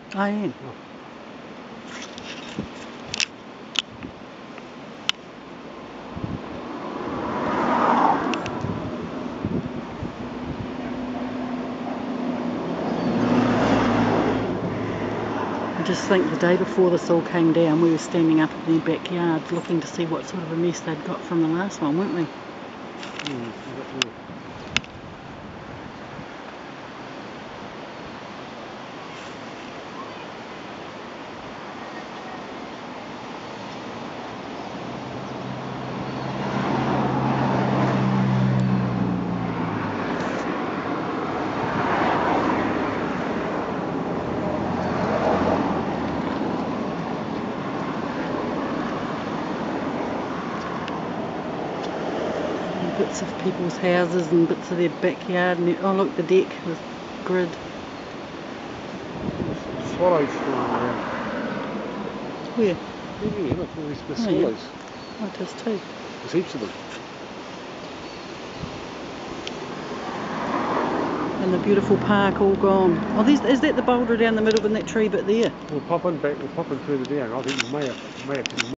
I am. Oh. I just think the day before this all came down, we were standing up in their backyard looking to see what sort of a mess they'd got from the last one, weren't we? Bits of people's houses and bits of their backyard, and oh look, the deck with grid. Swallows flying around. Where? Yeah, look, all these Oh, swallows. Yeah. Oh, it does too. There's heaps of them. And the beautiful park all gone. Oh, is that the boulder down the middle in that tree bit there? We'll pop in further down. I think we may have